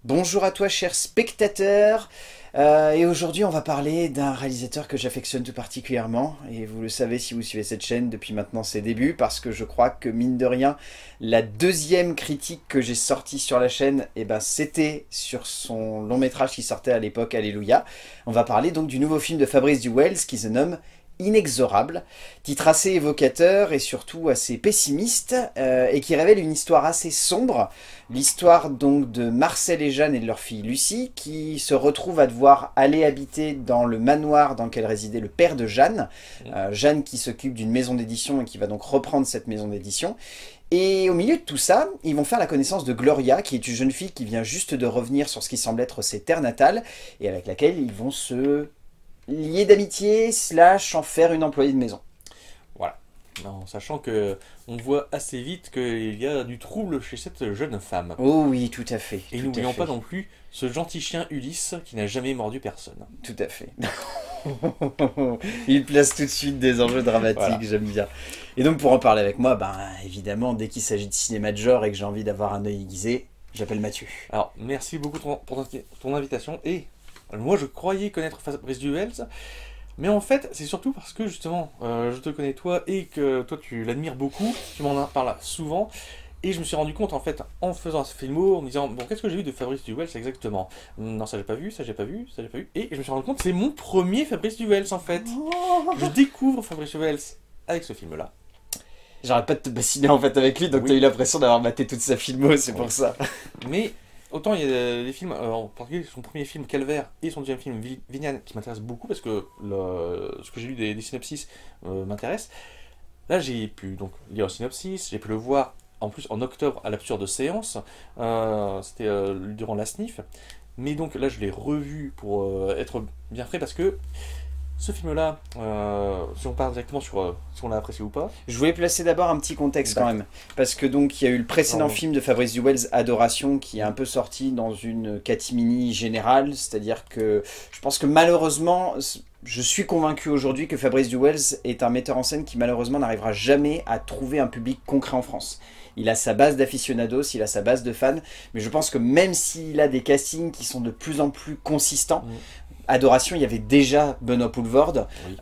Bonjour à toi, cher spectateur. Et aujourd'hui, on va parler d'un réalisateur que j'affectionne tout particulièrement. Et vous le savez si vous suivez cette chaîne depuis maintenant ses débuts, parce que je crois que, mine de rien, la deuxième critique que j'ai sortie sur la chaîne, eh ben, c'était sur son long métrage qui sortait à l'époque, Alléluia. On va parler donc du nouveau film de Fabrice Du Wells qui se nomme Inexorable, titre assez évocateur et surtout assez pessimiste, et qui révèle une histoire assez sombre, l'histoire donc de Marcel et Jeanne et de leur fille Lucie, qui se retrouvent à devoir aller habiter dans le manoir dans lequel résidait le père de Jeanne, Jeanne qui s'occupe d'une maison d'édition et qui va donc reprendre cette maison d'édition. Et au milieu de tout ça, ils vont faire la connaissance de Gloria, qui est une jeune fille qui vient juste de revenir sur ce qui semble être ses terres natales, et avec laquelle ils vont se lié d'amitié / en faire une employée de maison. Voilà. En sachant que on voit assez vite qu'il y a du trouble chez cette jeune femme. Oh oui, tout à fait. Et n'oublions pas non plus ce gentil chien Ulysse qui n'a jamais mordu personne. Tout à fait. Il place tout de suite des enjeux dramatiques, voilà. J'aime bien. Et donc pour en parler avec moi, ben évidemment, dès qu'il s'agit de cinéma de genre et que j'ai envie d'avoir un œil aiguisé, j'appelle Mathieu. Alors, merci beaucoup pour ton invitation. Et moi, je croyais connaître Fabrice Du Wells, mais en fait, c'est surtout parce que justement, je te connais toi et que toi, tu l'admires beaucoup, tu m'en parles souvent, et je me suis rendu compte en fait, en faisant ce filmo, en me disant, bon, qu'est-ce que j'ai vu de Fabrice Du Wells exactement? Non, ça j'ai pas vu, ça j'ai pas vu, ça j'ai pas vu, et je me suis rendu compte, c'est mon premier Fabrice Du Wells en fait. Je découvre Fabrice Du Wells avec ce film-là. J'arrête pas de te bassiner en fait avec lui, donc oui. T'as eu l'impression d'avoir maté toute sa filmo, c'est pour ça. Mais autant il y a des films, en particulier son premier film Calvaire et son deuxième film Vignane qui m'intéressent beaucoup parce que ce que j'ai lu des synopsis m'intéresse. Là j'ai pu donc lire le synopsis, j'ai pu le voir en plus en octobre à l'absurde séance, c'était durant la SNIF. Mais donc là je l'ai revu pour être bien frais parce que ce film-là, si on part directement sur si on l'a apprécié ou pas. Je voulais placer d'abord un petit contexte quand même, parce que donc il y a eu le précédent film de Fabrice Du Wells, Adoration, qui est un peu sorti dans une catimini générale, c'est-à-dire que je pense que malheureusement, je suis convaincu aujourd'hui que Fabrice Du Wells est un metteur en scène qui malheureusement n'arrivera jamais à trouver un public concret en France. Il a sa base d'aficionados, il a sa base de fans, mais je pense que même s'il a des castings qui sont de plus en plus consistants, Adoration, il y avait déjà Benoît Poelvoorde, oui.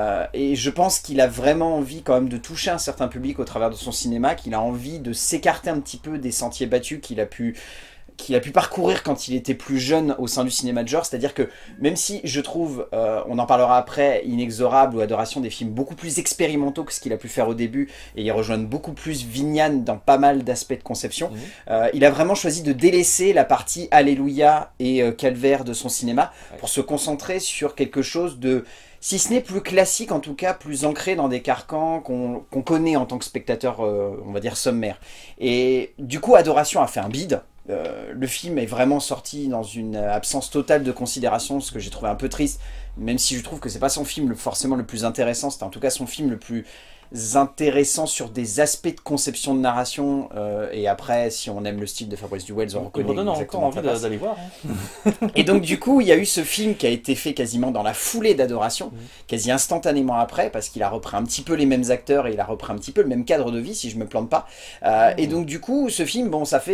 Et je pense qu'il a vraiment envie quand même de toucher un certain public au travers de son cinéma, qu'il a envie de s'écarter un petit peu des sentiers battus qu'il a pu parcourir quand il était plus jeune au sein du cinéma de genre, c'est-à-dire que même si je trouve, on en parlera après, Inexorable ou Adoration, des films beaucoup plus expérimentaux que ce qu'il a pu faire au début, et ils rejoignent beaucoup plus Vignane dans pas mal d'aspects de conception, il a vraiment choisi de délaisser la partie Alléluia et Calvaire de son cinéma pour se concentrer sur quelque chose de, si ce n'est plus classique, en tout cas plus ancré dans des carcans qu'on connaît en tant que spectateur, on va dire sommaire. Et du coup, Adoration a fait un bide. Le film est vraiment sorti dans une absence totale de considération, ce que j'ai trouvé un peu triste, même si je trouve que c'est pas son film forcément le plus intéressant, c'était en tout cas son film le plus intéressant sur des aspects de conception de narration, et après si on aime le style de Fabrice Du Wells, on reconnaît exactement envie d'aller voir, hein. Et donc du coup il y a eu ce film qui a été fait quasiment dans la foulée d'Adoration, quasi instantanément après, parce qu'il a repris un petit peu les mêmes acteurs et il a repris un petit peu le même cadre de vie, si je me plante pas, et donc du coup ce film, bon, ça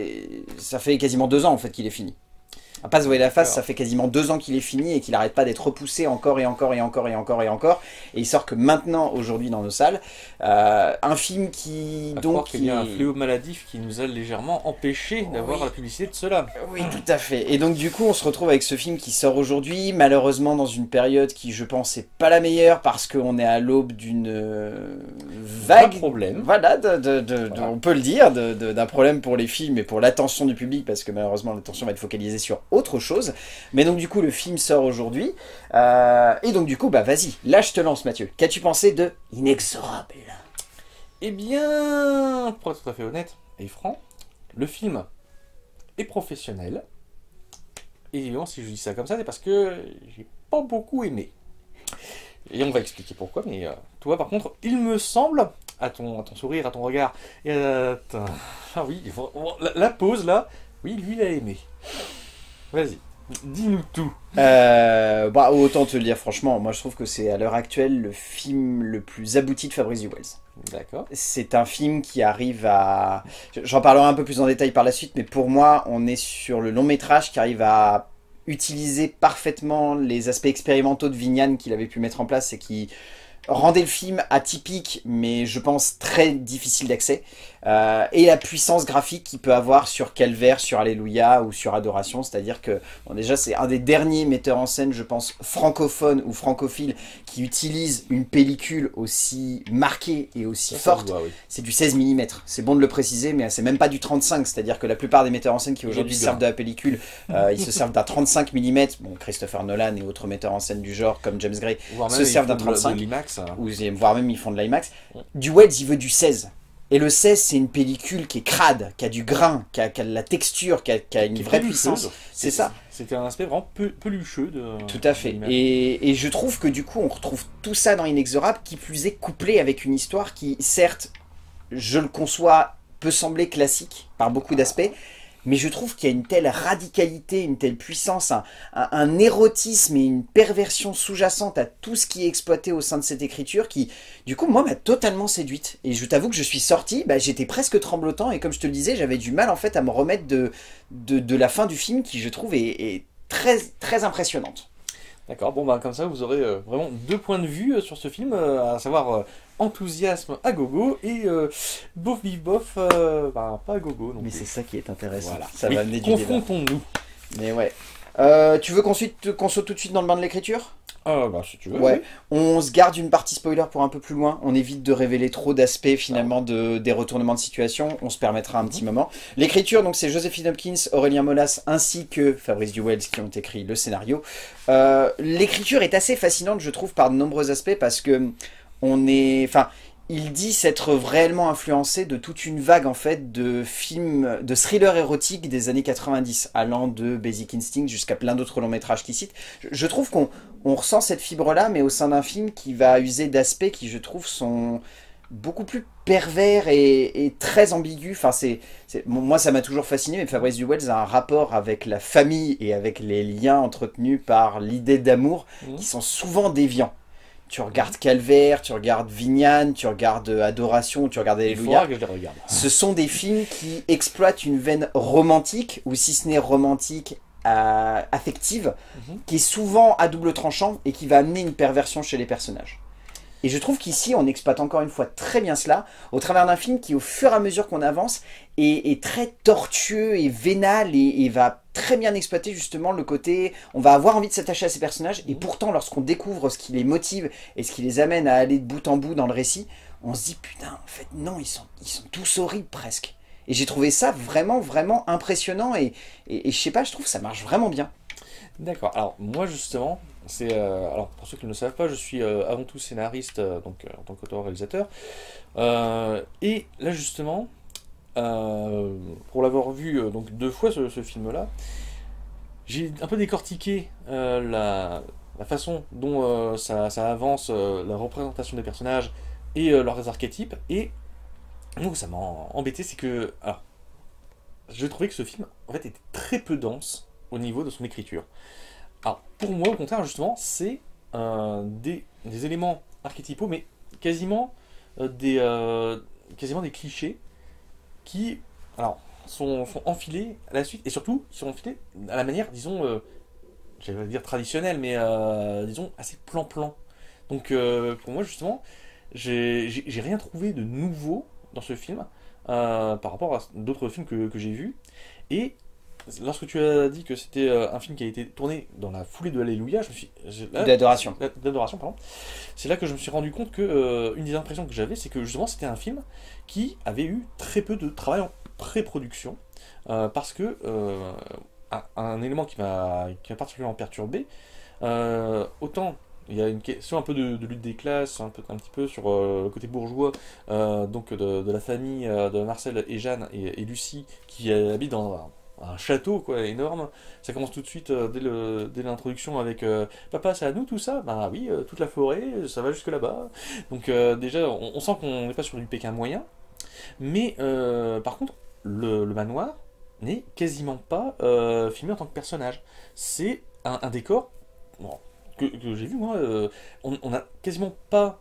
fait quasiment 2 ans en fait qu'il est fini. À pas se voiler la face, ça fait quasiment 2 ans qu'il est fini et qu'il n'arrête pas d'être repoussé encore et encore et encore et encore et encore. Et il sort que maintenant, aujourd'hui, dans nos salles. Un film qui... donc il y a un fléau maladif qui nous a légèrement empêché d'avoir la publicité de cela. Oui, tout à fait. Et donc du coup, on se retrouve avec ce film qui sort aujourd'hui, malheureusement dans une période qui, je pense, n'est pas la meilleure parce qu'on est à l'aube d'une vague... problème. Voilà, on peut le dire, d'un problème pour les films et pour l'attention du public, parce que malheureusement, l'attention va être focalisée sur autre chose. Mais donc du coup le film sort aujourd'hui, et donc du coup bah vas-y, là je te lance Mathieu. Qu'as-tu pensé de Inexorable? Eh bien, pour être tout à fait honnête et franc, le film est professionnel, et évidemment si je dis ça comme ça c'est parce que j'ai pas beaucoup aimé. Et on va expliquer pourquoi, mais toi par contre, il me semble, à ton sourire, à ton regard, et ah oui, la pause là, oui, lui il a aimé. Vas-y. Dis-nous tout. Bah, autant te le dire franchement, moi je trouve que c'est à l'heure actuelle le film le plus abouti de Fabrice Du Wells. D'accord. C'est un film qui arrive à... J'en parlerai un peu plus en détail par la suite, mais pour moi, on est sur le long métrage qui arrive à utiliser parfaitement les aspects expérimentaux de Vignan qu'il avait pu mettre en place et qui rendait le film atypique, mais je pense très difficile d'accès, et la puissance graphique qu'il peut avoir sur Calvaire, sur Alléluia ou sur Adoration, c'est-à-dire que bon, déjà c'est un des derniers metteurs en scène, je pense, francophones ou francophiles qui utilise une pellicule aussi marquée et aussi forte. Oui. C'est du 16 mm, c'est bon de le préciser, mais c'est même pas du 35, c'est-à-dire que la plupart des metteurs en scène qui aujourd'hui servent de la pellicule, ils se servent d'un 35 mm, bon, Christopher Nolan et autres metteurs en scène du genre comme James Gray se servent d'un 35, ou voire même ils font de l'IMAX. Du Wells, il veut du 16. Et le 16, c'est une pellicule qui est crade, qui a du grain, qui a de la texture, qui a une vraie puissance. C'est ça. C'était un aspect vraiment pelucheux. Tout à fait. Et je trouve que du coup, on retrouve tout ça dans Inexorable, qui plus est couplé avec une histoire qui, certes, je le conçois, peut sembler classique par beaucoup d'aspects, mais je trouve qu'il y a une telle radicalité, une telle puissance, un érotisme et une perversion sous-jacente à tout ce qui est exploité au sein de cette écriture qui, du coup, moi, m'a totalement séduite. Et je t'avoue que je suis sorti, bah, j'étais presque tremblotant, et comme je te le disais, j'avais du mal, en fait, à me remettre de la fin du film, qui, je trouve, est très, très impressionnante. D'accord, bon bah comme ça vous aurez vraiment deux points de vue sur ce film, à savoir enthousiasme à gogo et bof bif bof, bah, pas à gogo. Mais c'est ça qui est intéressant, voilà. Ça va amener du débat. Confrontons-nous. Mais ouais. Tu veux qu'on saute tout de suite dans le bain de l'écriture ? Bah si tu veux. Ouais, Oui. on se garde une partie spoiler pour un peu plus loin, on évite de révéler trop d'aspects finalement des retournements de situation, on se permettra un petit moment. L'écriture, donc c'est Joséphine Hopkins, Aurélien Molas ainsi que Fabrice Du Wells qui ont écrit le scénario. L'écriture est assez fascinante je trouve par de nombreux aspects parce que il dit s'être réellement influencé de toute une vague en fait de films, de thrillers érotiques des années 90, allant de Basic Instinct jusqu'à plein d'autres longs métrages qu'il cite. Je trouve qu'on ressent cette fibre-là, mais au sein d'un film qui va user d'aspects qui, je trouve, sont beaucoup plus pervers et très ambigus. Enfin, moi, ça m'a toujours fasciné, mais Fabrice Du Wells a un rapport avec la famille et avec les liens entretenus par l'idée d'amour qui sont souvent déviants. Tu regardes Calvaire, tu regardes Vignan, tu regardes Adoration, tu regardes Alléluia. Ce sont des films qui exploitent une veine romantique, ou si ce n'est romantique, affective, qui est souvent à double tranchant et qui va amener une perversion chez les personnages. Et je trouve qu'ici, on exploite encore une fois très bien cela, au travers d'un film qui, au fur et à mesure qu'on avance, est très tortueux et vénal et va très bien exploiter justement le côté... On va avoir envie de s'attacher à ces personnages, et pourtant, lorsqu'on découvre ce qui les motive et ce qui les amène à aller de bout en bout dans le récit, on se dit, putain, en fait, non, ils sont tous horribles presque. Et j'ai trouvé ça vraiment, vraiment impressionnant, et je sais pas, je trouve que ça marche vraiment bien. D'accord, alors moi justement, alors pour ceux qui ne le savent pas, je suis avant tout scénariste, donc en tant qu'auteur-réalisateur, et là justement, pour l'avoir vu donc deux fois ce film-là, j'ai un peu décortiqué la façon dont ça avance, la représentation des personnages et leurs archétypes, et donc ça m'a embêté, c'est que, alors, je trouvais que ce film en fait était très peu dense au niveau de son écriture. Alors, pour moi, au contraire, justement, c'est des éléments archétypaux, mais quasiment des clichés qui, alors, sont enfilés à la suite, et surtout, sont enfilés à la manière, disons, j'allais dire traditionnelle, mais disons, assez plan-plan. Donc, pour moi, justement, j'ai rien trouvé de nouveau dans ce film par rapport à d'autres films que j'ai vus. Et lorsque tu as dit que c'était un film qui a été tourné dans la foulée de Alléluia, D'adoration. D'adoration, pardon. C'est là que je me suis rendu compte que une des impressions que j'avais, c'est que justement c'était un film qui avait eu très peu de travail en pré-production, parce que un élément qui m'a particulièrement perturbé, autant il y a une question un peu de lutte des classes, un petit peu sur le côté bourgeois, donc de la famille de Marcel et Jeanne et Lucie qui habitent dans un château quoi, énorme. Ça commence tout de suite dès l'introduction avec papa, c'est à nous tout ça? Bah oui, toute la forêt, ça va jusque là-bas. Donc déjà, on sent qu'on n'est pas sur du Pékin moyen. Mais par contre, le manoir, n'est quasiment pas filmé en tant que personnage. C'est un décor bon, que j'ai vu moi. On n'a quasiment pas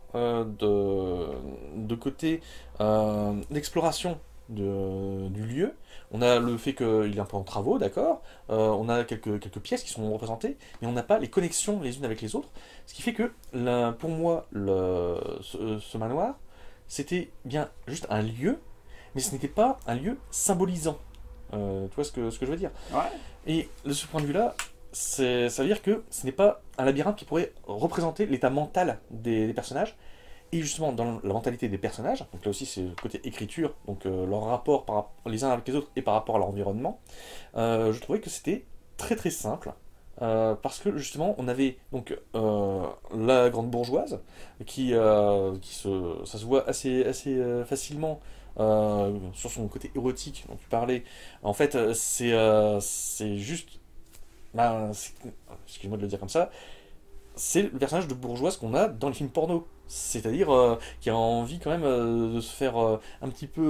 de côté d'exploration du lieu. On a le fait qu'il est un peu en travaux, d'accord. On a quelques pièces qui sont représentées, mais on n'a pas les connexions les unes avec les autres. Ce qui fait que, pour moi, ce manoir, c'était bien juste un lieu, mais ce n'était pas un lieu symbolisant. Tu vois ce que je veux dire? Ouais. Et de ce point de vue-là, ça veut dire que ce n'est pas un labyrinthe qui pourrait représenter l'état mental des personnages. Et justement, dans la mentalité des personnages, donc là aussi c'est le côté écriture, donc leur rapport les uns avec les autres et par rapport à leur environnement, je trouvais que c'était très très simple. Parce que justement, on avait donc la grande bourgeoise ça se voit assez facilement sur son côté érotique dont tu parlais. En fait, c'est juste, excuse-moi de le dire comme ça, c'est le personnage de bourgeoise qu'on a dans les films porno. C'est-à-dire qui a envie quand même de se faire un petit peu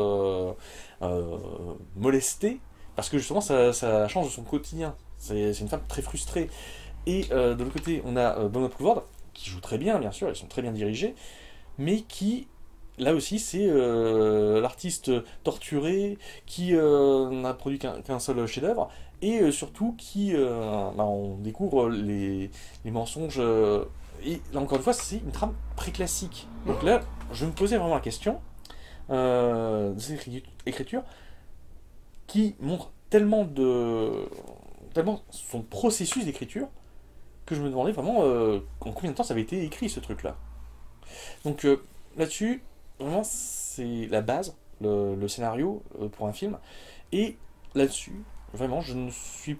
molester, parce que justement ça change de son quotidien. C'est une femme très frustrée. Et de l'autre côté, on a Benoît Poulvord, qui joue très bien, bien sûr, ils sont très bien dirigés, mais qui, là aussi, c'est l'artiste torturé, qui n'a produit qu'un seul chef-d'œuvre, et surtout qui, on découvre les mensonges. Et là, encore une fois, c'est une trame très classique. Donc là, je me posais vraiment la question de cette écriture qui montre tellement son processus d'écriture que je me demandais vraiment en combien de temps ça avait été écrit ce truc-là. Donc là-dessus, vraiment, c'est la base, le scénario pour un film. Et là-dessus, vraiment, je n'ai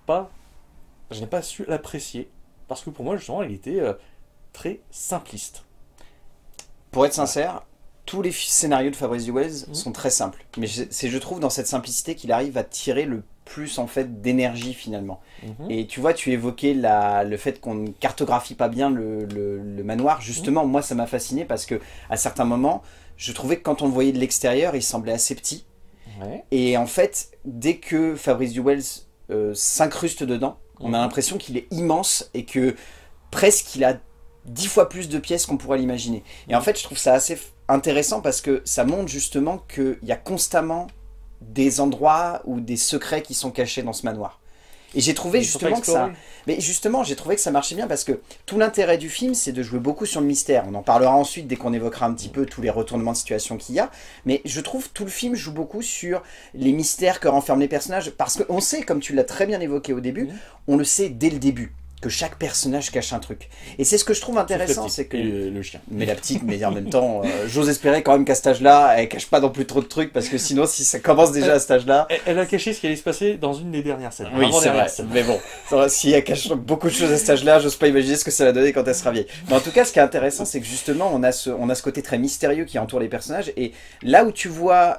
pas su l'apprécier parce que pour moi, justement, il était très simpliste. Pour être sincère, tous les scénarios de Fabrice Duwels sont très simples. Mais c'est, je trouve, dans cette simplicité qu'il arrive à tirer le plus en fait d'énergie finalement. Et tu vois, tu évoquais le fait qu'on ne cartographie pas bien le manoir. Justement, moi ça m'a fasciné parce que à certains moments, je trouvais que quand on le voyait de l'extérieur, il semblait assez petit. Ouais. Et en fait, dès que Fabrice Duwels s'incruste dedans, on a l'impression qu'il est immense et que presque il a 10 fois plus de pièces qu'on pourrait l'imaginer. Et en fait, je trouve ça assez intéressant parce que ça montre justement qu'il y a constamment des endroits ou des secrets qui sont cachés dans ce manoir. Et j'ai trouvé justement que ça... Mais justement, j'ai trouvé que ça marchait bien parce que tout l'intérêt du film, c'est de jouer beaucoup sur le mystère. On en parlera ensuite dès qu'on évoquera un petit peu tous les retournements de situation qu'il y a. Mais je trouve que tout le film joue beaucoup sur les mystères que renferment les personnages. Parce qu'on sait, comme tu l'as très bien évoqué au début, on le sait dès le début, que chaque personnage cache un truc. Et c'est ce que je trouve intéressant, c'est que... le chien. Mais la petite, mais en même temps, j'ose espérer quand même qu'à cet âge-là, elle cache pas non plus trop de trucs, parce que sinon, si ça commence déjà à cet âge-là... Elle a caché ce qui allait se passer dans une des dernières scènes. Oui, c'est vrai, mais bon, si elle cache beaucoup de choses à cet âge-là, j'ose pas imaginer ce que ça va donner quand elle sera vieille. Mais en tout cas, ce qui est intéressant, c'est que justement, on a ce côté très mystérieux qui entoure les personnages, et là où tu vois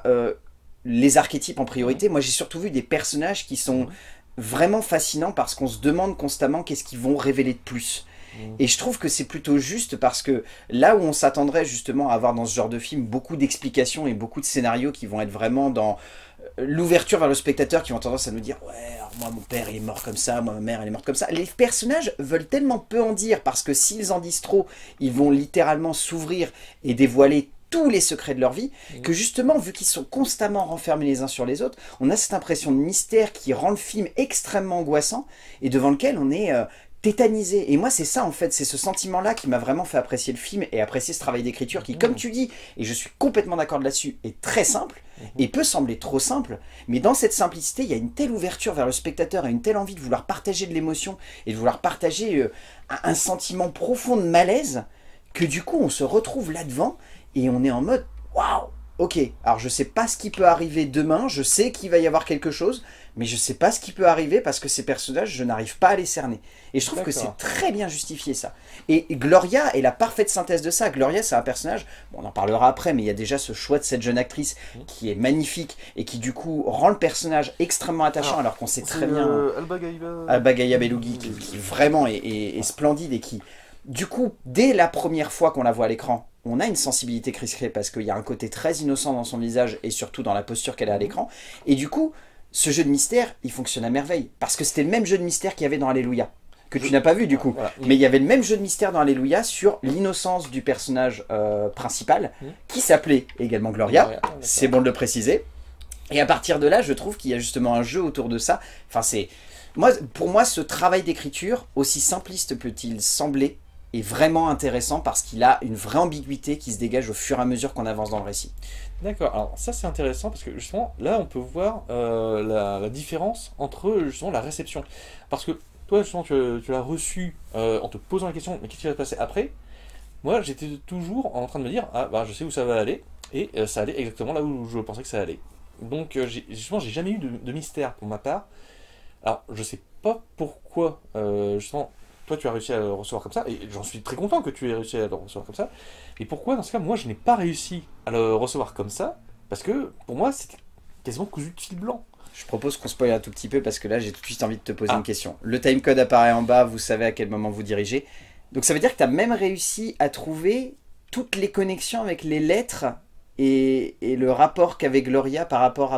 les archétypes en priorité, moi j'ai surtout vu des personnages qui sont vraiment fascinants parce qu'on se demande constamment qu'est-ce qu'ils vont révéler de plus. Et je trouve que c'est plutôt juste parce que là où on s'attendrait justement à avoir dans ce genre de film beaucoup d'explications et beaucoup de scénarios qui vont être vraiment dans l'ouverture vers le spectateur, qui ont tendance à nous dire « Ouais, alors moi mon père il est mort comme ça, moi ma mère elle est morte comme ça », les personnages veulent tellement peu en dire parce que s'ils en disent trop, ils vont littéralement s'ouvrir et dévoiler tous les secrets de leur vie, que justement, vu qu'ils sont constamment renfermés les uns sur les autres, on a cette impression de mystère qui rend le film extrêmement angoissant et devant lequel on est tétanisé. Et moi, c'est ça en fait, c'est ce sentiment-là qui m'a vraiment fait apprécier le film et apprécier ce travail d'écriture qui, comme tu dis, et je suis complètement d'accord là-dessus, est très simple et peut sembler trop simple, mais dans cette simplicité, il y a une telle ouverture vers le spectateur et une telle envie de vouloir partager de l'émotion et de vouloir partager un sentiment profond de malaise que du coup, on se retrouve là-devant et on est en mode waouh, ok, alors je sais pas ce qui peut arriver demain, je sais qu'il va y avoir quelque chose, mais je sais pas ce qui peut arriver parce que ces personnages, je n'arrive pas à les cerner. Et je trouve que c'est très bien justifié ça. Et Gloria est la parfaite synthèse de ça. Gloria, c'est un personnage, bon, on en parlera après, mais il y a déjà ce choix de cette jeune actrice qui est magnifique et qui du coup rend le personnage extrêmement attachant alors qu'on sait très bien... Alba Gaia Belougui qui vraiment est splendide et qui... Du coup, dès la première fois qu'on la voit à l'écran, on a une sensibilité crisquée parce qu'il y a un côté très innocent dans son visage et surtout dans la posture qu'elle a à l'écran. Et du coup, ce jeu de mystère, il fonctionne à merveille. Parce que c'était le même jeu de mystère qu'il y avait dans Alléluia. Que tu n'as pas vu du coup. Voilà. Mais il y avait le même jeu de mystère dans Alléluia sur l'innocence du personnage principal, qui s'appelait également Gloria. C'est bon de le préciser. Et à partir de là, je trouve qu'il y a justement un jeu autour de ça. Enfin, pour moi, ce travail d'écriture, aussi simpliste peut-il sembler, est vraiment intéressant parce qu'il a une vraie ambiguïté qui se dégage au fur et à mesure qu'on avance dans le récit. D'accord, alors ça c'est intéressant parce que justement là on peut voir la différence entre justement la réception. Parce que toi justement tu l'as reçu en te posant la question mais qu'est-ce qui va se passer après? Moi j'étais toujours en train de me dire ah bah je sais où ça va aller et ça allait exactement là où je pensais que ça allait. Donc justement j'ai jamais eu de mystère pour ma part. Alors je sais pas pourquoi justement toi tu as réussi à le recevoir comme ça et j'en suis très content que tu aies réussi à le recevoir comme ça. Et pourquoi dans ce cas moi je n'ai pas réussi à le recevoir comme ça? Parce que pour moi c'était quasiment cousu de fil blanc. Je propose qu'on spoil un tout petit peu parce que là j'ai tout de suite envie de te poser une question. Le timecode apparaît en bas, vous savez à quel moment vous dirigez. Donc ça veut dire que tu as même réussi à trouver toutes les connexions avec les lettres et le rapport qu'avait Gloria par rapport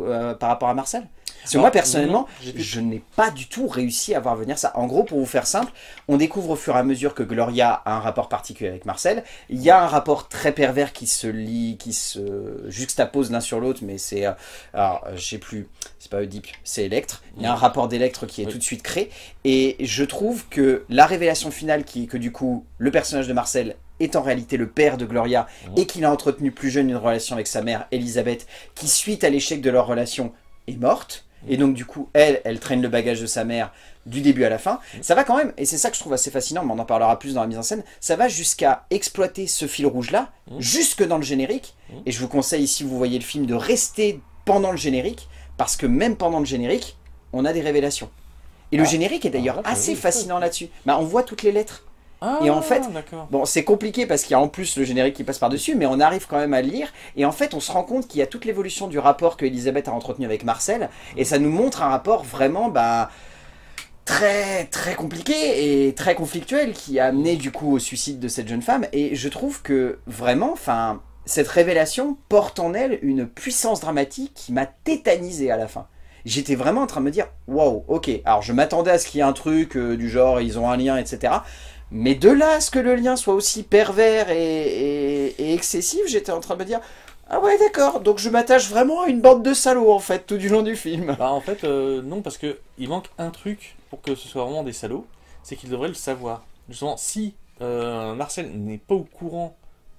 à Marcel. Parce que moi personnellement, je n'ai pas du tout réussi à voir venir ça. En gros, pour vous faire simple, on découvre au fur et à mesure que Gloria a un rapport particulier avec Marcel. Il y a un rapport très pervers qui se lie, qui se juxtapose l'un sur l'autre, mais c'est... alors, je sais plus, c'est pas Oedipe, c'est Electre. Il y a un rapport d'Electre qui est tout de suite créé. Et je trouve que la révélation finale, que du coup, le personnage de Marcel est en réalité le père de Gloria et qu'il a entretenu plus jeune une relation avec sa mère, Elisabeth, qui suite à l'échec de leur relation est morte. Et donc du coup, elle traîne le bagage de sa mère du début à la fin. Ça va quand même, et c'est ça que je trouve assez fascinant, mais on en parlera plus dans la mise en scène, ça va jusqu'à exploiter ce fil rouge-là, jusque dans le générique. Et je vous conseille, si vous voyez le film, de rester pendant le générique, parce que même pendant le générique, on a des révélations. Et le générique est d'ailleurs assez fascinant là-dessus. Bah, on voit toutes les lettres. Et en fait, bon, c'est compliqué parce qu'il y a en plus le générique qui passe par-dessus, mais on arrive quand même à le lire. Et en fait, on se rend compte qu'il y a toute l'évolution du rapport que Elisabeth a entretenu avec Marcel. Et ça nous montre un rapport vraiment très très compliqué et très conflictuel qui a amené du coup au suicide de cette jeune femme. Et je trouve que vraiment, cette révélation porte en elle une puissance dramatique qui m'a tétanisé à la fin. J'étais vraiment en train de me dire, waouh, ok, alors je m'attendais à ce qu'il y ait un truc du genre, ils ont un lien, etc. Mais de là à ce que le lien soit aussi pervers et excessif, j'étais en train de me dire ah ouais d'accord, donc je m'attache vraiment à une bande de salauds en fait tout du long du film. Bah en fait non, parce que il manque un truc pour que ce soit vraiment des salauds, c'est qu'ils devraient le savoir. Justement, si Marcel n'est pas au courant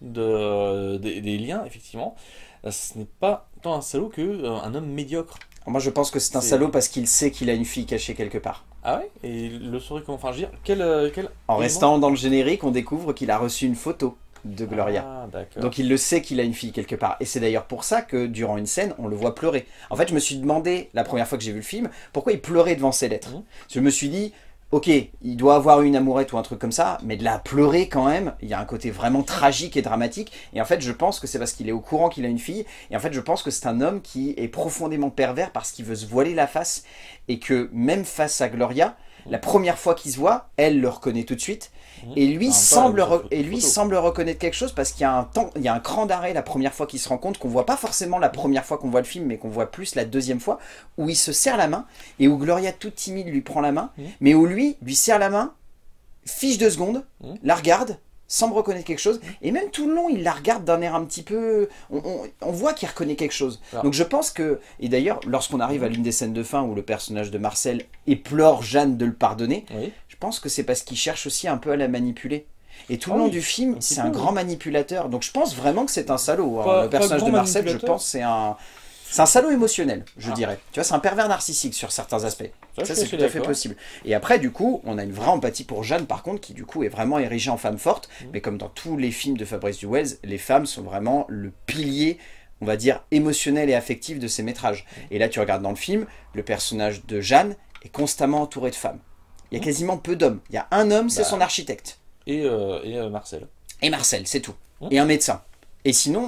des liens, effectivement, ce n'est pas tant un salaud qu'un homme médiocre. Moi je pense que c'est un salaud parce qu'il sait qu'il a une fille cachée quelque part. Ah ouais? Et il le saurait comment? Enfin, je veux dire, en restant dans le générique, on découvre qu'il a reçu une photo de Gloria. Ah, d'accord. Donc il le sait qu'il a une fille quelque part. Et c'est d'ailleurs pour ça que durant une scène, on le voit pleurer. En fait, je me suis demandé, la première fois que j'ai vu le film, pourquoi il pleurait devant ces lettres. Je me suis dit, ok, il doit avoir une amourette ou un truc comme ça, mais de la pleurer quand même, il y a un côté vraiment tragique et dramatique. Et en fait, je pense que c'est parce qu'il est au courant qu'il a une fille. Et en fait, je pense que c'est un homme qui est profondément pervers parce qu'il veut se voiler la face. Et que même face à Gloria, la première fois qu'il se voit, elle le reconnaît tout de suite. Et lui, semble reconnaître quelque chose parce qu'il y a un cran d'arrêt la première fois qu'il se rend compte qu'on voit pas forcément la première fois qu'on voit le film, mais qu'on voit plus la deuxième fois, où il se serre la main et où Gloria, toute timide, lui prend la main, mais où lui serre la main, fiche 2 secondes, la regarde, semble reconnaître quelque chose, et même tout le long, il la regarde d'un air un petit peu... On voit qu'il reconnaît quelque chose. Alors. Donc je pense que... Et d'ailleurs, lorsqu'on arrive à l'une des scènes de fin où le personnage de Marcel implore Jeanne de le pardonner, je pense que c'est parce qu'il cherche aussi un peu à la manipuler. Et tout le long du film, c'est un grand manipulateur. Donc je pense vraiment que c'est un salaud. Le personnage de Marcel, je pense, c'est un salaud émotionnel, je dirais. Tu vois, c'est un pervers narcissique sur certains aspects. Ça c'est tout à fait possible. Et après, du coup, on a une vraie empathie pour Jeanne, par contre, qui du coup est vraiment érigée en femme forte. Mais comme dans tous les films de Fabrice Du Wells, les femmes sont vraiment le pilier, on va dire, émotionnel et affectif de ses métrages. Et là, tu regardes dans le film, le personnage de Jeanne est constamment entouré de femmes. Il y a quasiment peu d'hommes. Il y a un homme, c'est son architecte. Et Marcel. Et Marcel, c'est tout. Et un médecin. Et sinon,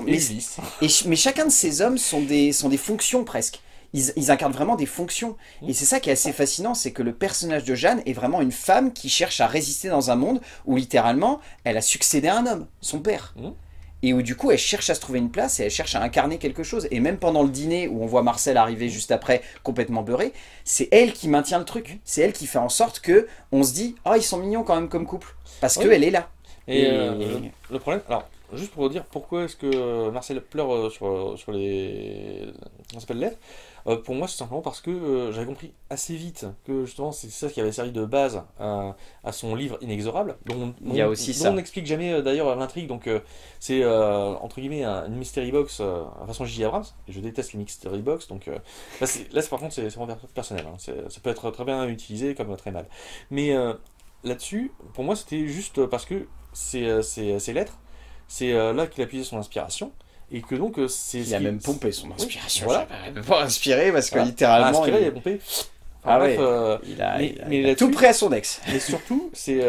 mais chacun de ces hommes sont des fonctions presque. Ils incarnent vraiment des fonctions. Et c'est ça qui est assez fascinant, c'est que le personnage de Jeanne est vraiment une femme qui cherche à résister dans un monde où littéralement, elle a succédé à un homme, son père. et où du coup elle cherche à se trouver une place et elle cherche à incarner quelque chose. Et même pendant le dîner où on voit Marcel arriver juste après complètement beurré, c'est elle qui maintient le truc. C'est elle qui fait en sorte que on se dit ah ils sont mignons quand même comme couple parce qu'elle est là. Et le problème, alors juste pour vous dire pourquoi est-ce que Marcel pleure sur les on s'appelle lettres, pour moi c'est simplement parce que j'avais compris assez vite que justement c'est ça qui avait servi de base à son livre Inexorable, Il y a aussi ça. on n'explique jamais d'ailleurs l'intrigue, donc c'est entre guillemets une mystery box façon J. Abrams, et je déteste les mystery box, donc là par contre c'est vraiment personnel, hein. Ça peut être très bien utilisé comme très mal, mais là-dessus pour moi c'était juste parce que ces lettres, c'est là qu'il a puisé son inspiration, et que donc c'est Il a même pompé son inspiration. Voilà. Pas inspiré parce que Voilà. littéralement. Inspiré, il a pompé. Ah Bref, ouais, il a là-dessus, tout prêt à son ex. et surtout, c'est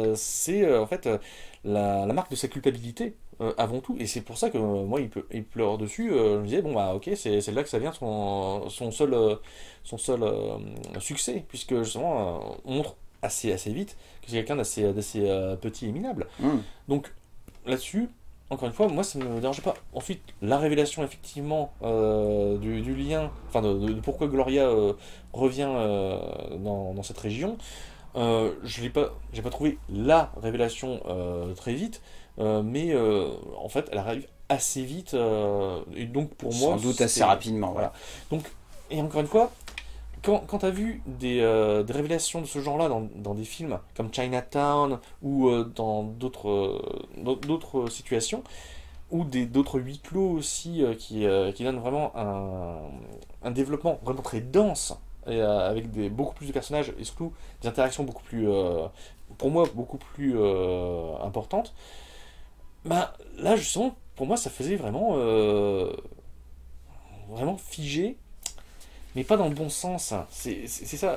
en fait la marque de sa culpabilité avant tout, et c'est pour ça que moi il pleure dessus. Je me disais bon bah ok, c'est là que ça vient son seul succès, puisque justement on montre assez vite que c'est quelqu'un d'assez petit et minable. Donc là-dessus, encore une fois, moi ça ne me dérange pas. Ensuite, la révélation effectivement du lien, enfin de pourquoi Gloria revient dans cette région, j'ai pas trouvé la révélation très vite, mais en fait elle arrive assez vite, et donc pour moi sans doute assez rapidement. Voilà. Donc, et encore une fois, quand tu as vu des révélations de ce genre-là dans des films comme Chinatown ou dans d'autres situations, ou d'autres huis clos aussi qui donnent vraiment un développement vraiment très dense, et, avec beaucoup plus de personnages et surtout des interactions beaucoup plus, pour moi, beaucoup plus importantes, bah, là justement, pour moi, ça faisait vraiment figé, mais pas dans le bon sens. C'est ça.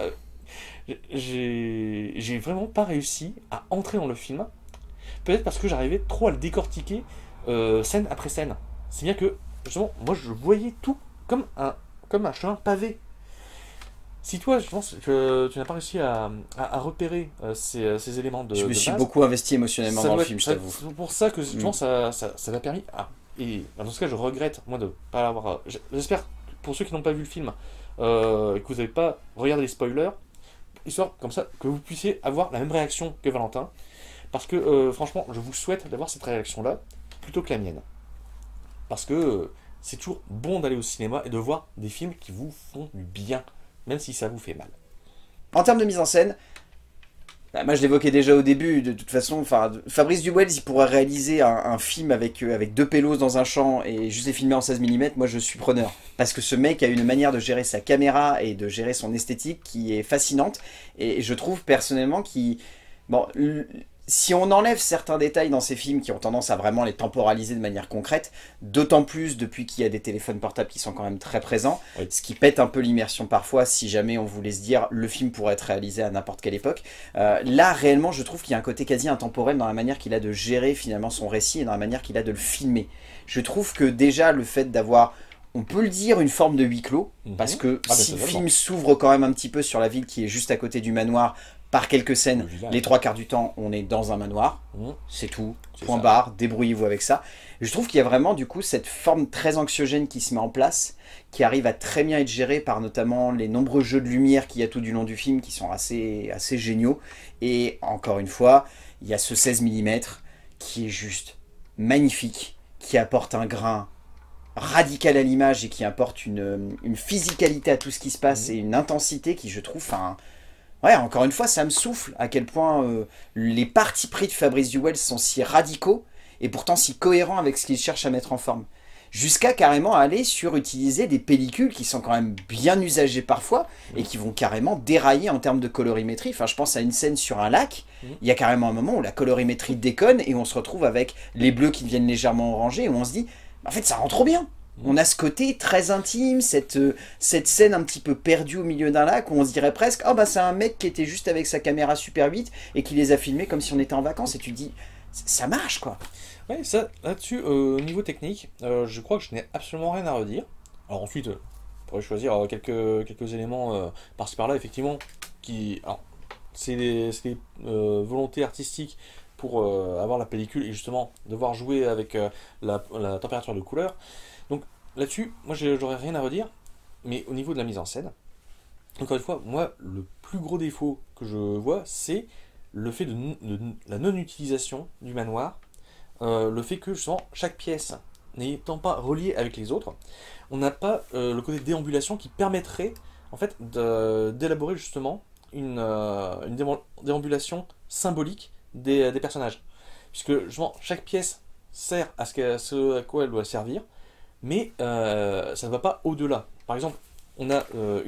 J'ai vraiment pas réussi à entrer dans le film. Peut-être parce que j'arrivais trop à le décortiquer scène après scène. C'est bien que, justement, moi je voyais tout comme un chemin pavé. Si toi, je pense que tu n'as pas réussi à repérer ces éléments de Je me suis base, beaucoup investi émotionnellement dans le film, je t'avoue. c'est pour ça que justement ça m'a permis. Et dans ce cas, je regrette, moi, de pas l'avoir. J'espère, pour ceux qui n'ont pas vu le film, que vous n'avez pas regardé les spoilers, histoire comme ça que vous puissiez avoir la même réaction que Valentin, parce que franchement je vous souhaite d'avoir cette réaction là plutôt que la mienne, parce que c'est toujours bon d'aller au cinéma et de voir des films qui vous font du bien, même si ça vous fait mal. En termes de mise en scène, bah, moi je l'évoquais déjà au début, de toute façon, Fabrice Duwels il pourrait réaliser un film avec deux pélos dans un champ et juste les filmer en 16 mm, moi je suis preneur. Parce que ce mec a une manière de gérer sa caméra et de gérer son esthétique qui est fascinante, et je trouve personnellement qu'il... Bon, si on enlève certains détails dans ces films qui ont tendance à vraiment les temporaliser de manière concrète, d'autant plus depuis qu'il y a des téléphones portables qui sont quand même très présents, oui. Ce qui pète un peu l'immersion parfois si jamais on voulait se dire le film pourrait être réalisé à n'importe quelle époque. Là réellement je trouve qu'il y a un côté quasi intemporel dans la manière qu'il a de gérer finalement son récit et dans la manière qu'il a de le filmer. Je trouve que déjà le fait d'avoir, on peut le dire, une forme de huis clos, parce que si le film s'ouvre quand même un petit peu sur la ville qui est juste à côté du manoir, par quelques scènes, les trois quarts du temps, on est dans un manoir, c'est tout, point barre, débrouillez-vous avec ça. Je trouve qu'il y a vraiment du coup cette forme très anxiogène qui se met en place, qui arrive à très bien être gérée par notamment les nombreux jeux de lumière qu'il y a tout du long du film, qui sont assez géniaux. Et encore une fois, il y a ce 16 mm qui est juste magnifique, qui apporte un grain radical à l'image et qui apporte une physicalité à tout ce qui se passe et une intensité qui, je trouve, ouais, encore une fois, ça me souffle à quel point les partis pris de Fabrice Duwels sont si radicaux et pourtant si cohérents avec ce qu'il cherche à mettre en forme. Jusqu'à carrément aller sur utiliser des pellicules qui sont quand même bien usagées parfois et qui vont carrément dérailler en termes de colorimétrie. Enfin, je pense à une scène sur un lac, il y a carrément un moment où la colorimétrie déconne et on se retrouve avec les bleus qui deviennent légèrement orangés et où on se dit, en fait, ça rend trop bien. On a ce côté très intime, cette scène un petit peu perdue au milieu d'un lac où on se dirait presque « Oh bah c'est un mec qui était juste avec sa caméra Super 8 et qui les a filmés comme si on était en vacances. » Et tu te dis « Ça marche quoi !» Ouais, ça, là-dessus, au niveau technique, je crois que je n'ai absolument rien à redire. Alors ensuite, on pourrait choisir quelques éléments par-ci par-là, effectivement, qui... Alors, c'est des volontés artistiques pour avoir la pellicule et justement devoir jouer avec la température de couleur. Donc là-dessus, moi j'aurais rien à redire, mais au niveau de la mise en scène, encore une fois, moi le plus gros défaut que je vois, c'est le fait de la non-utilisation du manoir, le fait que justement chaque pièce n'étant pas reliée avec les autres, on n'a pas le côté déambulation qui permettrait en fait d'élaborer justement une déambulation symbolique des personnages. Puisque justement chaque pièce sert à ce à quoi elle doit servir, mais ça ne va pas au-delà. Par exemple, on a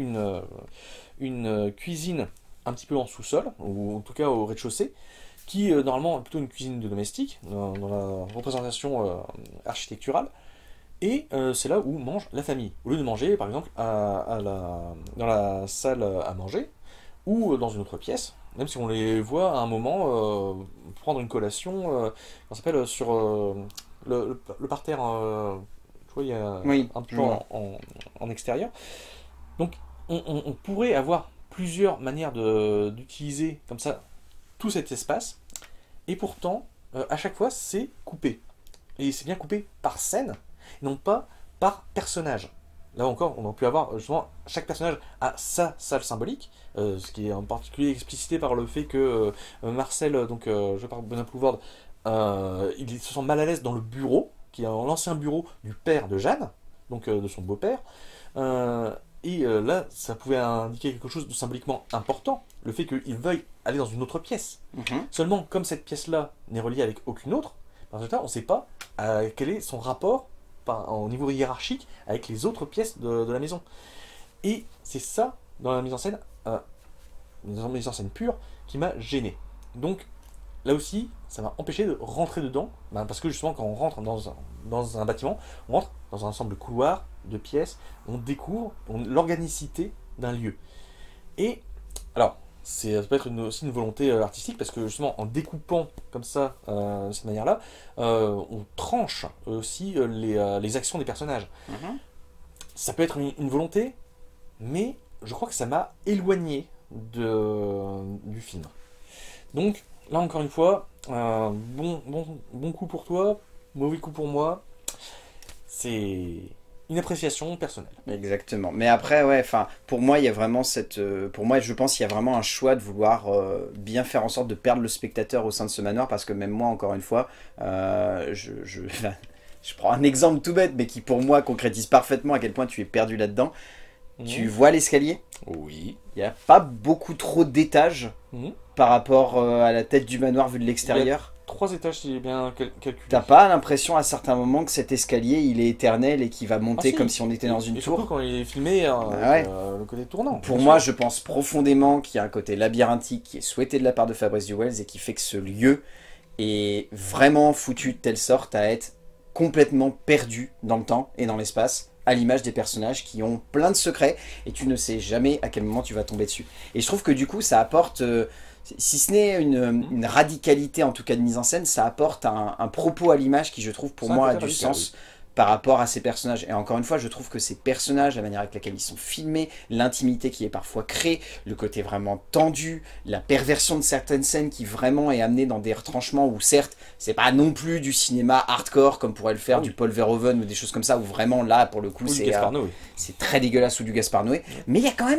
une cuisine un petit peu en sous-sol, ou en tout cas au rez-de-chaussée, qui normalement est plutôt une cuisine de domestique, dans la représentation architecturale, et c'est là où mange la famille. Au lieu de manger, par exemple, dans la salle à manger, ou dans une autre pièce, même si on les voit à un moment prendre une collation, on s'appelle sur le parterre, tu vois, il y a Oui, un peu je vois. en extérieur. Donc on pourrait avoir plusieurs manières d'utiliser comme ça tout cet espace, et pourtant, à chaque fois, c'est coupé. Et c'est bien coupé par scène, et non pas par personnage. Là encore, on aurait pu avoir, justement, chaque personnage a sa salle symbolique, ce qui est en particulier explicité par le fait que Marcel, donc joué par Benoît Poulvorde, il se sent mal à l'aise dans le bureau, qui est l'ancien bureau du père de Jeanne, donc de son beau-père. Là, ça pouvait indiquer quelque chose de symboliquement important, le fait qu'il veuille aller dans une autre pièce. Mhm. Seulement, comme cette pièce-là n'est reliée avec aucune autre, dans ce cas, on ne sait pas quel est son rapport au niveau hiérarchique avec les autres pièces de la maison. Et c'est ça, dans la mise en scène, mise en scène pure, qui m'a gêné. Donc, là aussi, ça m'a empêché de rentrer dedans, parce que justement, quand on rentre dans un bâtiment, on rentre dans un ensemble de couloirs, de pièces, on découvre l'organicité d'un lieu. Et, alors, ça peut être aussi une volonté artistique, parce que justement, en découpant comme ça, de cette manière-là, on tranche aussi les actions des personnages. Mhm. Ça peut être une volonté, mais je crois que ça m'a éloigné du film. Donc, là encore une fois, bon coup pour toi, mauvais coup pour moi. C'est une appréciation personnelle. Exactement. Mais après, ouais, enfin, pour moi, il y a vraiment pour moi, je pense qu'il y a vraiment un choix de vouloir bien faire en sorte de perdre le spectateur au sein de ce manoir, parce que même moi, encore une fois, je prends un exemple tout bête, mais qui pour moi concrétise parfaitement à quel point tu es perdu là-dedans. Tu vois l'escalier? Oui. Il n'y a pas beaucoup trop d'étages par rapport à la tête du manoir vu de l'extérieur. 3 étages, si j'ai bien calculé. T'as pas l'impression à certains moments que cet escalier il est éternel et qu'il va monter si. comme si on était dans une Et surtout tour? quand il est filmé Ouais. le côté tournant. Pour moi, je pense profondément qu'il y a un côté labyrinthique qui est souhaité de la part de Fabrice Duwels et qui fait que ce lieu est vraiment foutu de telle sorte à être complètement perdu dans le temps et dans l'espace, à l'image des personnages qui ont plein de secrets et tu ne sais jamais à quel moment tu vas tomber dessus. Et je trouve que du coup, ça apporte, si ce n'est une radicalité en tout cas de mise en scène, ça apporte un propos à l'image qui, je trouve, pour moi, a du sens par rapport à ces personnages. Et encore une fois, je trouve que ces personnages, la manière avec laquelle ils sont filmés, l'intimité qui est parfois créée, le côté vraiment tendu, la perversion de certaines scènes qui vraiment est amenée dans des retranchements où certes, c'est pas non plus du cinéma hardcore comme pourrait le faire du Paul Verhoeven ou des choses comme ça, où vraiment là, pour le coup, c'est très dégueulasse, ou du Gaspar Noé. Mais il y a quand même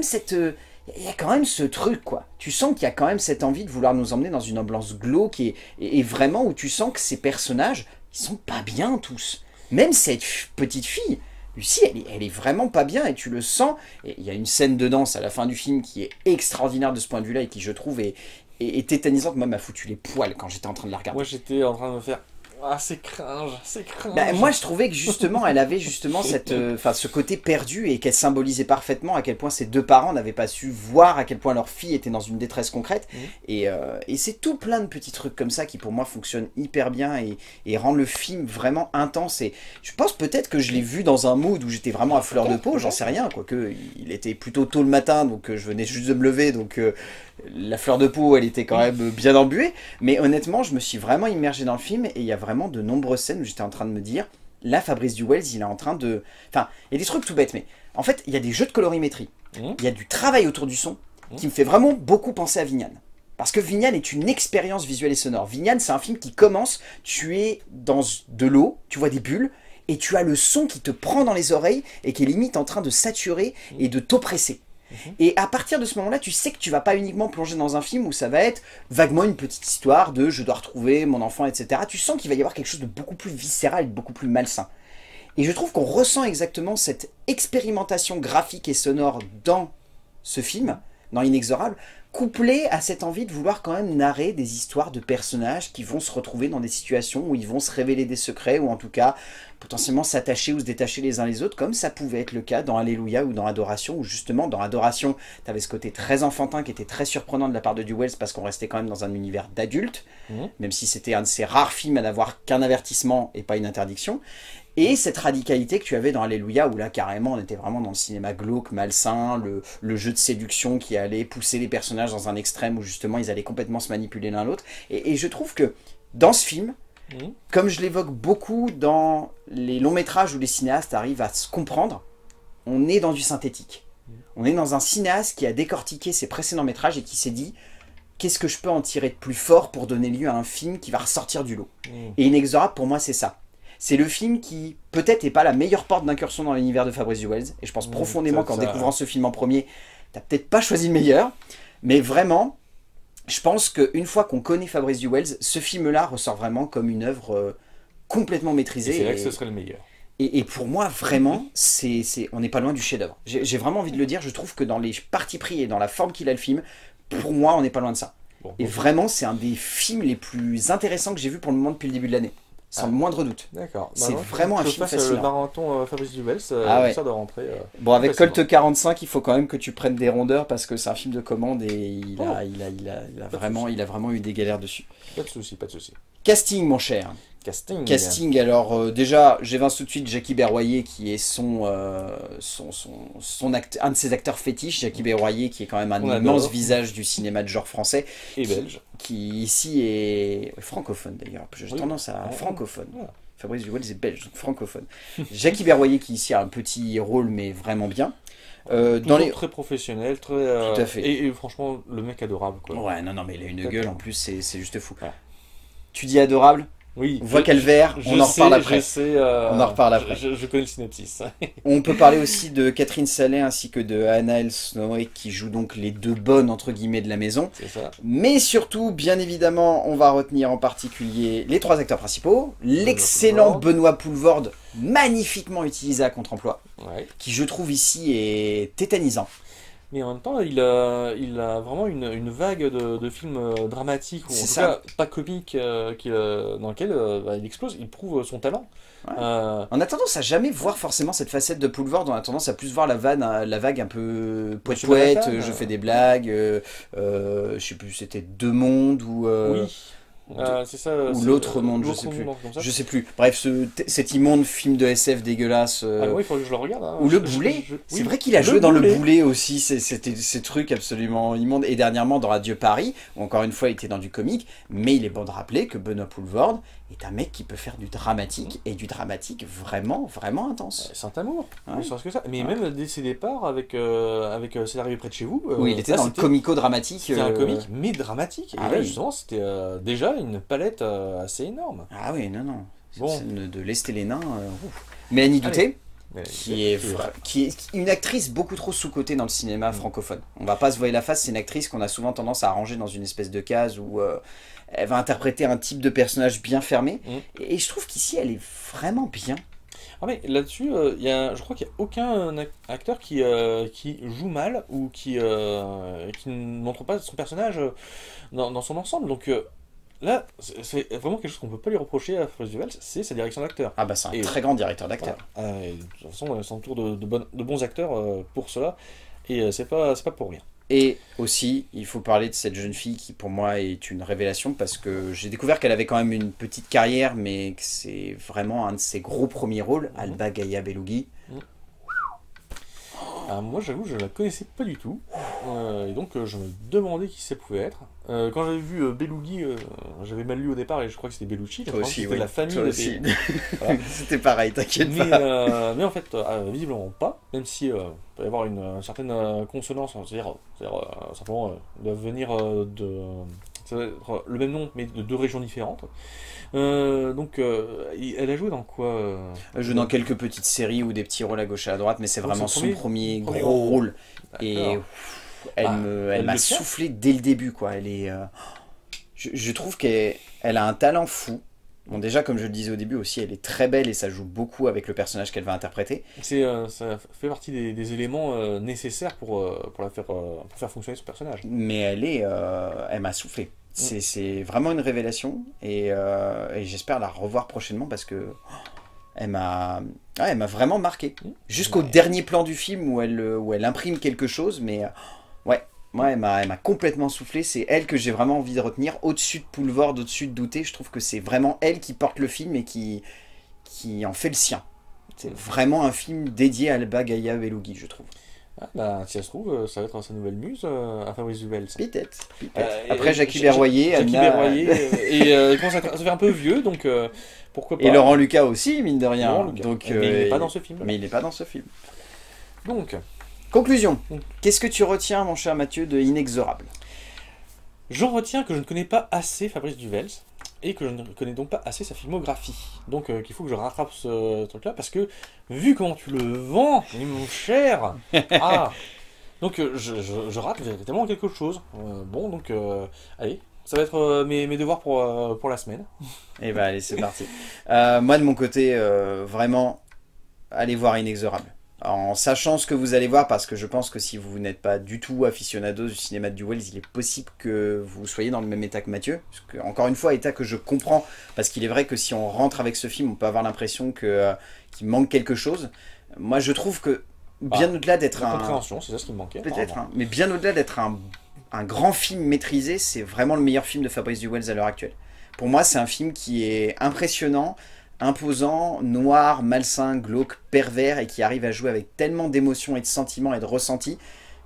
il y a quand même ce truc, quoi. Tu sens qu'il y a quand même cette envie de vouloir nous emmener dans une ambiance glauque et vraiment où tu sens que ces personnages, ils sont pas bien tous. Même cette petite fille, Lucie, elle est vraiment pas bien et tu le sens. Et il y a une scène de danse à la fin du film qui est extraordinaire de ce point de vue-là et qui, je trouve, est tétanisante. Moi, m'a foutu les poils quand j'étais en train de la regarder. Moi, j'étais en train de me faire... Ah, c'est cringe, c'est cringe. Bah, moi, je trouvais que justement, elle avait justement ce côté perdu et qu'elle symbolisait parfaitement à quel point ses deux parents n'avaient pas su voir à quel point leur fille était dans une détresse concrète. Et c'est tout plein de petits trucs comme ça qui, pour moi, fonctionnent hyper bien et rendent le film vraiment intense. Et je pense peut-être que je l'ai vu dans un mood où j'étais vraiment à fleur de peau, j'en sais rien. Quoique, il était plutôt tôt le matin, donc je venais juste de me lever, donc... la fleur de peau, elle était quand même bien embuée. Mais honnêtement, je me suis vraiment immergé dans le film. Et il y a vraiment de nombreuses scènes où j'étais en train de me dire... Là, Fabrice Duwels, il est en train de... Enfin, il y a des trucs tout bêtes, mais... En fait, il y a des jeux de colorimétrie. Il y a du travail autour du son qui me fait vraiment beaucoup penser à Vignane. Parce que Vignan est une expérience visuelle et sonore. Vignan, c'est un film qui commence, tu es dans de l'eau, tu vois des bulles, et tu as le son qui te prend dans les oreilles et qui est limite en train de saturer et de t'oppresser. Et à partir de ce moment-là, tu sais que tu vas pas uniquement plonger dans un film où ça va être vaguement une petite histoire de je dois retrouver mon enfant, etc. Tu sens qu'il va y avoir quelque chose de beaucoup plus viscéral, de beaucoup plus malsain. Et je trouve qu'on ressent exactement cette expérimentation graphique et sonore dans ce film, dans Inexorable, couplé à cette envie de vouloir quand même narrer des histoires de personnages qui vont se retrouver dans des situations où ils vont se révéler des secrets, ou en tout cas potentiellement s'attacher ou se détacher les uns les autres, comme ça pouvait être le cas dans Alléluia ou dans Adoration, où justement dans Adoration, tu avais ce côté très enfantin qui était très surprenant de la part de Hugh Wells, parce qu'on restait quand même dans un univers d'adultes, même si c'était un de ces rares films à n'avoir qu'un avertissement et pas une interdiction. Et cette radicalité que tu avais dans Alléluia, où là carrément on était vraiment dans le cinéma glauque, malsain, le jeu de séduction qui allait pousser les personnages dans un extrême où justement ils allaient complètement se manipuler l'un l'autre. Et je trouve que dans ce film, comme je l'évoque beaucoup dans les longs métrages où les cinéastes arrivent à se comprendre, on est dans du synthétique. On est dans un cinéaste qui a décortiqué ses précédents métrages et qui s'est dit qu'est-ce que je peux en tirer de plus fort pour donner lieu à un film qui va ressortir du lot. Et Inexorable pour moi c'est ça. C'est le film qui, peut-être, n'est pas la meilleure porte d'incursion dans l'univers de Fabrice Du Wells. Et je pense profondément qu'en découvrant ce film en premier, t'as peut-être pas choisi le meilleur. Mais vraiment, je pense qu'une fois qu'on connaît Fabrice Du Wells, ce film-là ressort vraiment comme une œuvre complètement maîtrisée. Et c'est là que ce serait le meilleur. Et pour moi, vraiment, on n'est pas loin du chef-d'œuvre. J'ai vraiment envie de le dire. Je trouve que dans les partis pris et dans la forme qu'il a le film, pour moi, on n'est pas loin de ça. Et vraiment, c'est un des films les plus intéressants que j'ai vu pour le moment depuis le début de l'année. Sans le moindre doute. D'accord. C'est vraiment un film fascinant. Le marathon Fabrice Du Wells, ça de rentrer. Bon, avec Colt 45, il faut quand même que tu prennes des rondeurs parce que c'est un film de commande et il a vraiment eu des galères dessus. Pas de souci, pas de souci. Casting, mon cher. Casting, alors déjà, j'évince tout de suite Jackie Berroyer qui est un de ses acteurs fétiches. Jackie Berroyer qui est quand même un immense visage du cinéma de genre français. Et belge. Qui ici est francophone d'ailleurs. J'ai tendance à francophone. Ouais. Fabrice Du Wells est belge, donc francophone. Jackie Berroyer qui ici a un petit rôle mais vraiment bien. Très professionnel, très. Tout à fait. Et franchement, le mec adorable quoi. Ouais, non, mais il a une gueule en plus, c'est juste fou. Ouais. Tu dis adorable? Oui. On voit Calvaire, on en reparle après. On en reparle après. Je connais le synopsis. On peut parler aussi de Catherine Sallet ainsi que de Anaëlle Snoé qui jouent donc les deux bonnes entre guillemets de la maison. C'est ça. Mais surtout, bien évidemment, on va retenir en particulier les trois acteurs principaux. L'excellent Benoît Poelvoorde, magnifiquement utilisé à contre-emploi, qui je trouve ici est tétanisant. Mais en même temps, il a vraiment une vague de films dramatiques, ou en tout cas pas comiques, dans lesquels il explose, il prouve son talent. Ouais. On a tendance à jamais voir forcément cette facette de Poelvoorde, on a tendance à plus voir la vague un peu poète-poète, je fais des blagues, je sais plus, c'était Deux Mondes ou... Oui. C'est ça, ou l'autre monde, je sais plus. Bref, cet immonde film de SF dégueulasse. Oui, il faut que je le regarde. Hein. Ou Le Boulet. C'est vrai qu'il a joué dans Le Boulet aussi. C'était ces trucs absolument immondes. Et dernièrement dans Adieu Paris, où encore une fois il était dans du comique. Mais il est bon de rappeler que Benoît Poelvoorde est un mec qui peut faire du dramatique, et du dramatique vraiment, vraiment intense. Saint-Amour, que ça. Mais même dès ses départs avec C'est arrivé près de chez vous. Oui, il était dans le comico-dramatique. C'était un comique, mais dramatique. Et là, justement, c'était déjà une palette assez énorme. Ah oui, non. Bon. De lester les nains. Mélanie Douté, qui est une actrice beaucoup trop sous-cotée dans le cinéma francophone. On va pas se voiler la face, c'est une actrice qu'on a souvent tendance à ranger dans une espèce de case où elle va interpréter un type de personnage bien fermé. Et je trouve qu'ici, elle est vraiment bien. Ah mais là-dessus, je crois qu'il n'y a aucun acteur qui joue mal ou qui ne montre pas son personnage dans son ensemble. Donc là, c'est vraiment quelque chose qu'on ne peut pas lui reprocher à Fabrice Du Wells, c'est sa direction d'acteur. Ah bah c'est un très grand directeur d'acteur. De toute façon, il s'entoure de bons acteurs pour cela, et c'est pas pour rien. Et aussi, il faut parler de cette jeune fille qui pour moi est une révélation, parce que j'ai découvert qu'elle avait quand même une petite carrière, mais que c'est vraiment un de ses gros premiers rôles, Alba Gaïa Bellougui. Moi j'avoue, je la connaissais pas du tout. Et donc je me demandais qui ça pouvait être. Quand j'avais vu Belugi, j'avais mal lu au départ et je crois que c'était Bellucci. Toi aussi, c'était oui. la famille Toi de aussi. Voilà. C'était pareil, t'inquiète pas. Mais en fait, visiblement pas, même si il peut y avoir une certaine consonance, c'est-à-dire simplement de venir ça va être le même nom, mais de deux régions différentes. Donc, elle a joué dans quoi Elle joue dans quelques petites séries ou des petits rôles à gauche et à droite, mais c'est Donc, vraiment son son premier gros rôle. Et D'accord. elle Bah, elle elle m'a le tient. soufflé dès le début, quoi. Elle est, je trouve qu'elle a un talent fou. Bon, déjà, comme je le disais au début aussi, elle est très belle et ça joue beaucoup avec le personnage qu'elle va interpréter. Ça fait partie des éléments nécessaires pour faire fonctionner son personnage. Mais elle m'a soufflé. C'est vraiment une révélation et j'espère la revoir prochainement parce que elle m'a vraiment marqué. Jusqu'au dernier plan du film où elle imprime quelque chose, mais ouais, moi elle m'a complètement soufflé. C'est elle que j'ai vraiment envie de retenir au-dessus de Poulvord, au-dessus de Douté. Je trouve que c'est vraiment elle qui porte le film et qui en fait le sien. C'est vraiment un film dédié à Alba Gaia Belugi, je trouve. Ah, bah, si ça se trouve, ça va être sa nouvelle muse à Fabrice Dubels. Peut-être. Après Jackie Berroyer, Jackie Anna... Berroyer, il commence à se faire un peu vieux, donc pourquoi pas. Et Laurent Lucas aussi, mine de rien. Laurent Lucas. Donc, Mais il n'est pas dans ce film. Mais il n'est pas dans ce film. Donc, Conclusion. Qu'est-ce que tu retiens, mon cher Mathieu, de Inexorable? j'en retiens que je ne connais pas assez Fabrice Duvels et que je ne connais donc pas assez sa filmographie. Donc qu'il faut que je rattrape ce truc-là parce que vu comment tu le vends, mon cher, donc je rate véritablement quelque chose. Bon, donc allez, ça va être mes devoirs pour la semaine. Eh ben allez, c'est parti. Moi, de mon côté, vraiment, allez voir Inexorable. En sachant ce que vous allez voir, parce que je pense que si vous n'êtes pas du tout aficionados du cinéma de Wells, il est possible que vous soyez dans le même état que Mathieu. Parce que, encore une fois, état que je comprends, parce qu'il est vrai que si on rentre avec ce film, on peut avoir l'impression qu'il manque quelque chose. Moi, je trouve que, bien au-delà d'être La compréhension, c'est ça ce qui me manquait. Peut-être, hein, mais bien au-delà d'être un grand film maîtrisé, c'est vraiment le meilleur film de Fabrice Duvels à l'heure actuelle. Pour moi, c'est un film qui est impressionnant, imposant, noir, malsain, glauque, pervers et qui arrive à jouer avec tellement d'émotions et de sentiments et de ressentis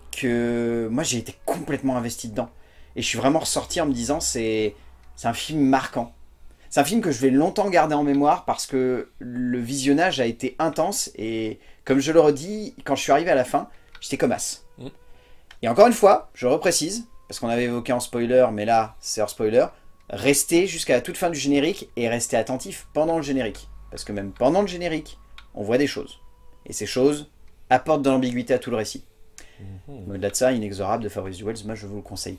que moi j'ai été complètement investi dedans. Et je suis vraiment ressorti en me disant c'est un film marquant. C'est un film que je vais longtemps garder en mémoire parce que le visionnage a été intense et comme je le redis, quand je suis arrivé à la fin, j'étais comme as. Et encore une fois, je reprécise, parce qu'on avait évoqué en spoiler, mais là c'est hors spoiler, restez jusqu'à la toute fin du générique et restez attentif pendant le générique. Parce que même pendant le générique, on voit des choses. Et ces choses apportent de l'ambiguïté à tout le récit. Au-delà de ça, Inexorable de Fabrice Duvels, moi je vous le conseille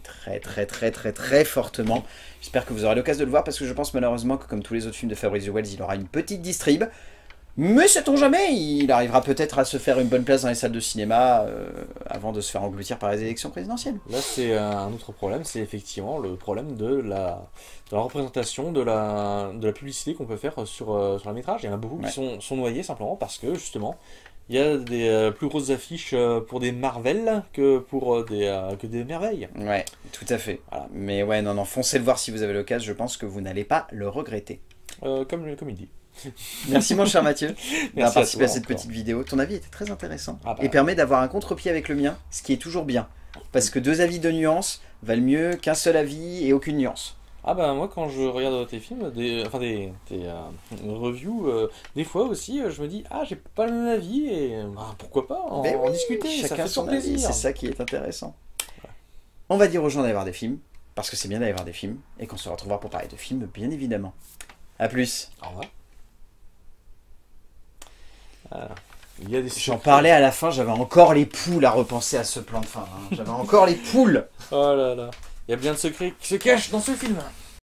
très fortement. J'espère que vous aurez l'occasion de le voir parce que je pense malheureusement que comme tous les autres films de Fabrice Duvels, il aura une petite distrib. Mais sait-on jamais, il arrivera peut-être à se faire une bonne place dans les salles de cinéma avant de se faire engloutir par les élections présidentielles. Là, c'est un autre problème, c'est effectivement le problème de la représentation, de la publicité qu'on peut faire sur un métrage. Il y en a beaucoup qui sont noyés simplement parce que, justement, il y a des plus grosses affiches pour des Marvel que pour des merveilles. Ouais, tout à fait. Voilà. Mais ouais, non, foncez le voir si vous avez l'occasion, je pense que vous n'allez pas le regretter. Comme il dit. Merci mon cher Mathieu d'avoir participé à cette encore. petite vidéo. Ton avis était très intéressant Ah bah. et permet d'avoir un contre-pied avec le mien, ce qui est toujours bien. Parce que deux avis de nuance valent mieux qu'un seul avis et aucune nuance. Ah bah moi quand je regarde tes films, tes reviews, des fois aussi je me dis j'ai pas le même avis et pourquoi pas en discuter, ça chacun fait son toujours plaisir. avis, c'est ça qui est intéressant. On va dire aux gens d'aller voir des films, parce que c'est bien d'aller voir des films, et qu'on se retrouvera pour parler de films bien évidemment. A plus. Au revoir. Il y a des J'en parlais à la fin, j'avais encore les poules à repenser à ce plan de fin. Hein. J'avais encore les poules. Oh là là. Il y a bien de secrets qui se cachent dans ce film.